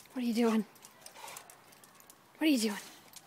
What are you doing? What are you doing?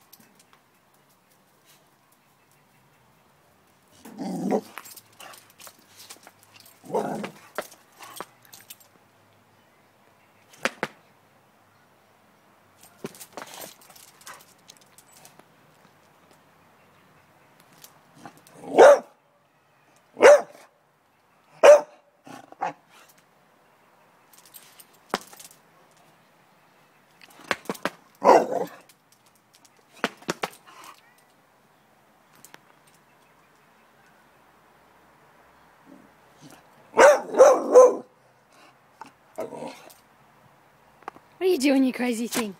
What are you doing, you crazy thing?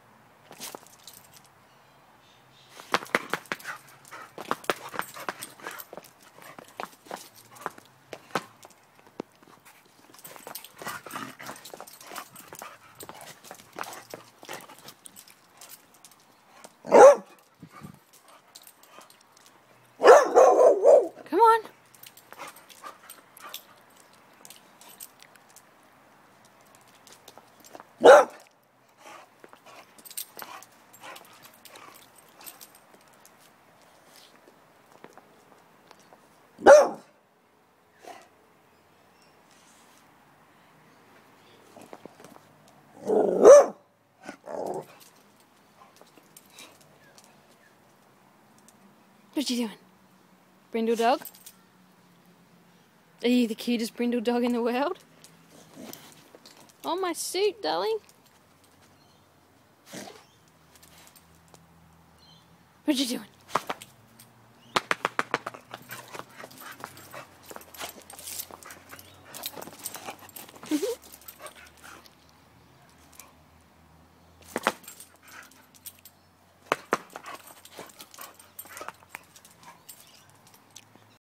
Come on. What you doing? Brindle dog? Are you the cutest brindle dog in the world? Oh, my suit, darling. What you doing?